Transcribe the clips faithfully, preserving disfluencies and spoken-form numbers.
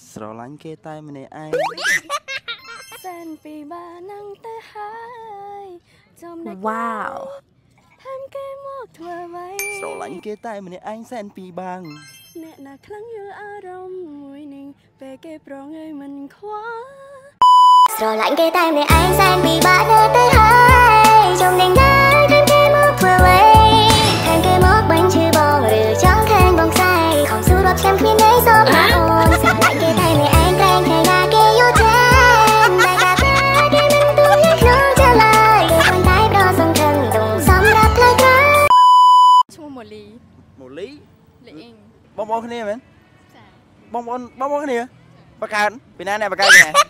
ស្រឡាញ់គេតែម្នាក់ឯងសែនពីបានឹងទៅហើយចំណែកវ៉ាវថែមគេមកធ្វើអ្វីស្រឡាញ់គេតែម្នាក់ឯងសែនពីបាងអ្នកណាខ្លាំងយល់អារម្មណ៍មួយនឹងពេលគេប្រងឲ្យមិនខ្វល់ស្រឡាញ់គេតែម្នាក់ឯងសែនពីបានៅទៅហើយចំណេញណាយថែមគេមកធ្វើអ្វីថែមគេមកបាញ់ឈឺបងឬចង់ខាងបងខ្សែខំស៊ូរត់ឆ្នាំគ្នានៃសពណាអូនស្រឡាញ់គេតែម្នាក់ឯងក្រែងថ្ងៃណាគេយល់ចាតែកាតែគេមិនទូលក្នុងចលាយគេមិនតែប្រសងខឹងទុំសម្រាប់ផ្លូវក្រោយឈ្មោះម៉ូលីម៉ូលីលេងបងប្អូនគ្នាមែនចាបងប្អូនបងប្អូនគ្នាបកកើតពីណាអ្នកបកកើតណា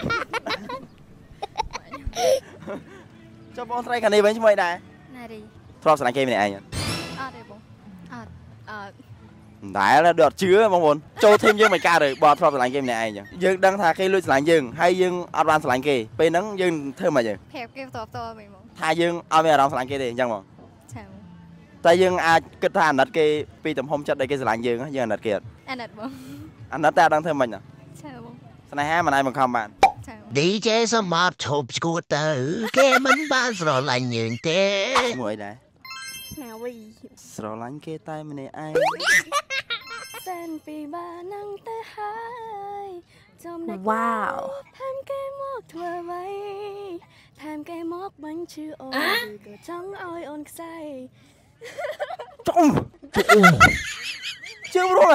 ចុះបងស្រីខាងនេះវិញឈ្មោះអីដែរណារីធ្លាប់ស្រឡាញ់គេម្នាក់ឯងអត់អត់ទេបងអត់អត់ដែលដល់អត់ជឿបងប្អូនចូលធីមយើងមិនកើតទេបើធ្លាប់ស្រឡាញ់គេម្នាក់ឯងអញ្ចឹងយើងដឹងថាគេលួចស្រឡាញ់យើងហើយយើងអត់បានស្រឡាញ់គេពេលហ្នឹងយើងធ្វើមិនអីប្រាប់គេតបតបហ្មងថាយើងអត់មានអារម្មណ៍ស្រឡាញ់គេទេអញ្ចឹងបងចាតែយើងអាចគិតថាអាណិតគេពីទំហំចិត្តដែលគេស្រឡាញ់យើងយើងអាណិតគេអត់អាណិតបងអាណិតតែអត់ដឹងធ្វើមិនណាចាបងស្នេហាមិនអាចបង្ខំបានឌី เจ សមត្ថឈប់ឈួតទៅគេមិនបានស្រឡាញ់យើងទេមួយដែរណាវីស្រឡាញ់គេតែម្នាក់ឯងសែនពីបានឹងទៅហើយចំណែកវ៉ាវថែមគេមកធ្វើអ្វីថែមគេមកបាញ់ឈឺអូនឬក៏ចង់ឲ្យអូនខ្សែចុំជើងព្រោះ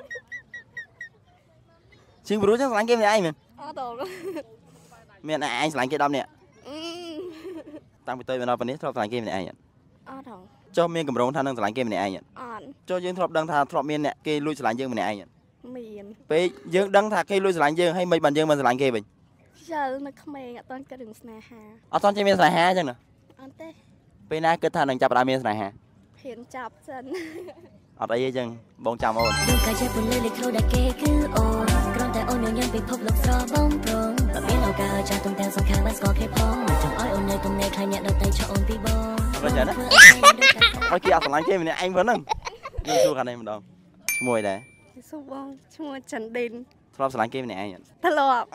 ជើងព្រោះចឹងស្រឡាញ់គេម្នាក់ឯងមែនអត់ដល់មានឯងស្រឡាញ់គេដប់នេះតាំងពីតូចមកដល់ពេលនេះធ្លាប់ស្រឡាញ់គេម្នាក់ឯងអត់ដល់ចុះមានកម្រងថានឹងស្រឡាញ់គេម្នាក់ឯងអត់ចុះយើងធ្លាប់ដឹងថាធ្លាប់មានអ្នកគេលួចស្រឡាញ់យើងម្នាក់ឯងមានពេលយើងដឹងថាគេលួចស្រឡាញ់យើងហើយមិនបានយើងមិនស្រឡាញ់គេវិញជើនៅក្មេងអត់តន់គិតរឿងស្នេហាអត់តន់ចេះមានស្នេហាអញ្ចឹងណាអត់ទេពេលណាគិតថានឹងចាប់ផ្ដើមមានស្នេហាហ៊ានចាប់សិនអត់អីទេអញ្ចឹងបងចាំអូនកាជាពលិលេខូដែលគេគឺអូនគ្រាន់តែអូនញញឹមពិភពលោកស្របងប្រងតែមានឱកាសចាស់ទុំទាំងសងខាងបានស្គាល់គេផងមិនចង់ឲ្យអូននៅទំនេរខ្លាញ់អ្នកដទៃឆក់អូនពីបងអត់ចឹងណាឲ្យគេអត់ស្រឡាញ់គេម្នាក់ឯងប៉ុណ្ណឹងយើងសួរខាងនេះម្ដងឈ្មោះអីដែរសួរបងឈ្មោះចិនឌិនធ្លាប់ស្រឡាញ់គេម្នាក់ឯងអត់ធ្លាប់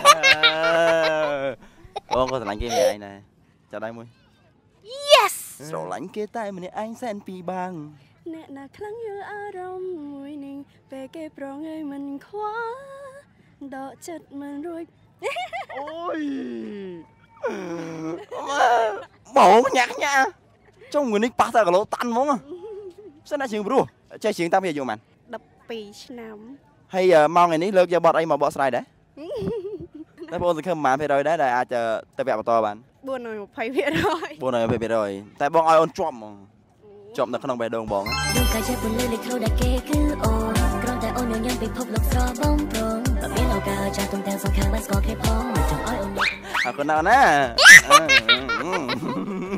បងក៏ស្រឡាញ់គេម្នាក់ឯងដែរចាប់ដៃមួយ Yes ស្រឡាញ់គេតែម្នាក់ឯងសែនពីបាងអ្នកណាខ្លាំងយល់អារម្មណ៍មួយនឹងពេលគេប្រងឲ្យមិនខ្វល់ដកចិត្តមិនរួចអូយបងញាក់ញាចុងមួយនេះប៉ះតែគីឡូតាន់ហ្មងសិនណាជើងព្រោះចេះជើងតាំងពីអាយុប៉ុន្មានដប់ពីរឆ្នាំហើយមកថ្ងៃនេះលើកយកបទអីមកបកស្រាយដែរតែបងសង្ឃឹមប៉ុន្មានភាគរយដែរដែលអាចទៅវគ្គបន្តបានបួនរយម្ភៃភាគរយបួនរយម្ភៃភាគរយតែបងឲ្យអូនជាប់ហ្មងជាប់នៅក្នុងបេះដូងបងដូចកាជាពលិលេខូដែលគេគឺអូនគ្រាន់តែអូនញញឹមពិភពលោកស្របងប្រងតែមានឱកាសចាស់ទុំទាំងសងខាងបានស្គាល់គេផងមិនចង់ឲ្យអូនអរគុណណាស់ណា